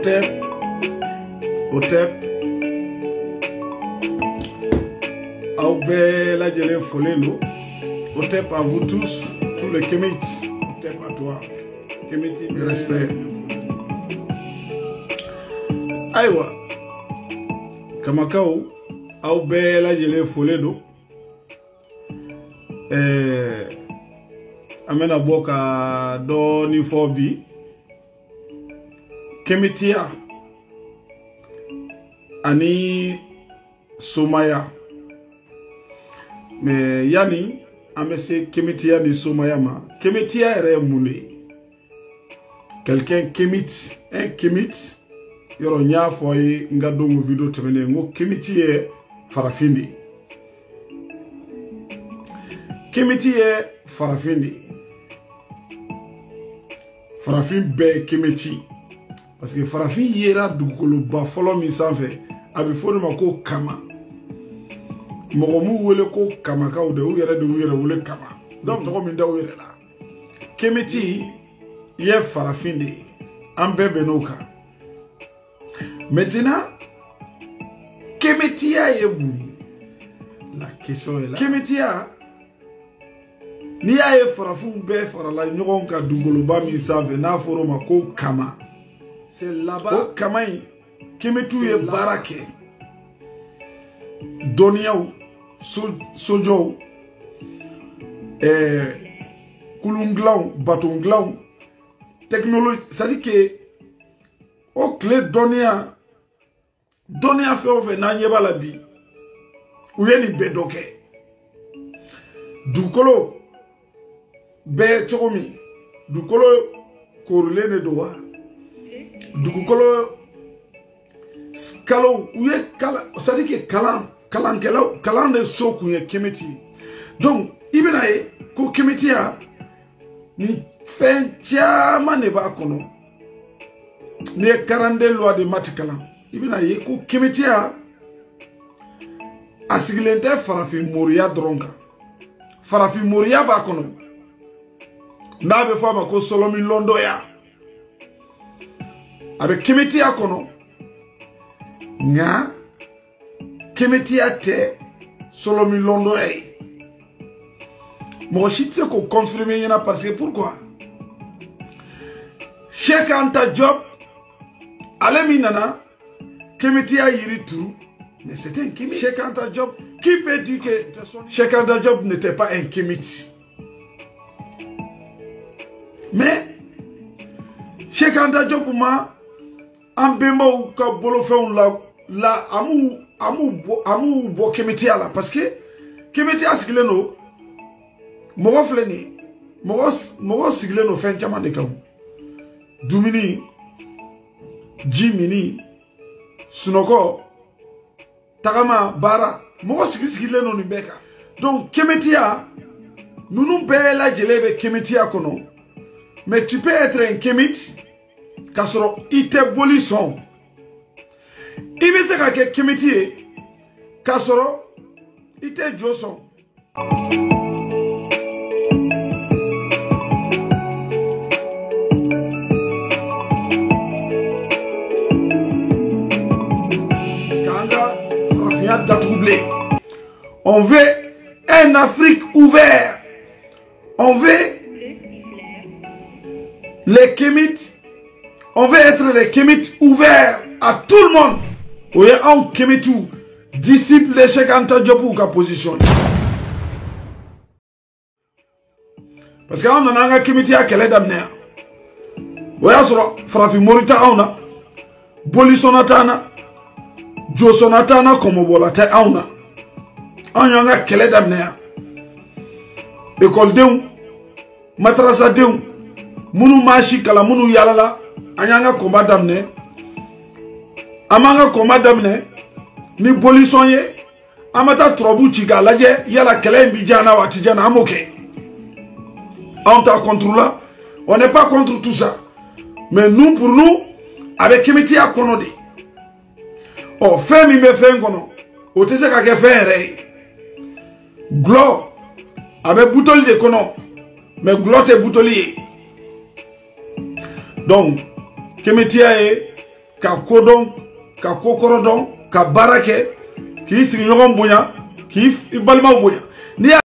Otep. Aubé la Djele Foleno. Otep à vous tous les Kémites. Otep à toi. Kémiti de respect. Aïwa. Kamakao. Aubé la Djele Foleno. Amena boka do ni fobi. Kemitia ani Somaya. Mais yani amese Kemitia ni Somaya ma. Kemitia ere mune. Quelqu'un Kemit, un Kemit. Yoro nya foye ngado mu video temene ngo Kemiti e farafindi. Kemiti e farafindi. Farafin be Kemiti. Parce que farafin yera dugukolo ba folo mi sanfɛ a bɛ fɔ ma ko kama mɔgɔ mu wele ko kamakaw de u yɛrɛ de u yɛrɛ wele kama donc tɔgɔ min da u yɛrɛ la Kemiti ye farafin de ye an bɛɛ bɛn n'o kan maintenant Kemitiya ye mun ye la question est là Kemitiya n'i y'a ye farafin bɛɛ farala ɲɔgɔn kan dugukoloba min sanfɛ n'a fɔra o ma ko kama. C'est là-bas au Kamaï, Kemitu ye barake. Doniaou, Sojo, Kulunglaou, Batonglaou, technologie. C'est-à-dire que, au clé Donia fait au fait, n'a pas la vie. Ou y'a ni bedoke. Dukolo, be chokomi. Dukolo, korule ne doa. Dugukolo kalo uye kala c'est-à-dire que kalan de soku ye Kemiti. Donc ibina ye ko Kemiti ya ni fen chama ne ba kono ne 42 loi de matikalan ibina ye ko Kemiti ya asigilente farafin moria dronka farafin moria ba kono na be fama ko Solomi Londo ya avec Kemitia kono nga Kemitia te Solomi Londo ay mo chitse ko confirmer yana parce que pourquoi Cheikh Anta Diop alemi nana Kemitia yiri tout mais c'était un Kemit. Cheikh Anta Diop qui peut dire que Cheikh Anta Diop n'était pas un Kemit, mais Cheikh Anta Diop ma an bembaw ka bolofɛnw la amu bɔ Kemitia la parce que Kemitia sigilen no mɔgɔ filɛ nin ye mɔgɔ sigilen no fɛn caman de kan dumuni ji mini sunɔgɔ tagama baara mɔgɔ sigilen no nin bɛɛ kan donc Kemitia ninnu bɛɛ lajɛlen bɛ Kemitia kɔnɔ mais tu peux être un Kemit kasoro ite boli son ibe se ka ke Kemiti ye kasoro ite jo son kanga rafia da troublé. On veut un Afrique ouvert, on veut les Kémites. On veut être les Kémites ouverts à tout le monde. Ou y'a un Kémitou, disciple de Cheikh Anta Diop ou ka position. Parce qu'on a un Kémiti à quel d'amener. Ou y'a sur Frafi Morita auna, Bolisonatana, Josonatana comme Bolata auna. On y a un quel d'amener. École d'eau, matrasa d'eau, Mounou Machi Kala Mounou Yalala. Anyanga combat d'amener amanga combat d'amener ni bolison ye amata trobu chiga laje yala kele mbijana watijana amoke on t'a contre là on n'est pas contre tout ça mais nous pour nous avec Kemiti à konodi oh fait mi me fait ngono o tese ka ke fait rey glo avec boutoli de kono mais glo te boutoli donc Kemitia e ka kodon ka kokorodon ka barake ki sigi ɲɔgɔn bonya ki balima bonya ni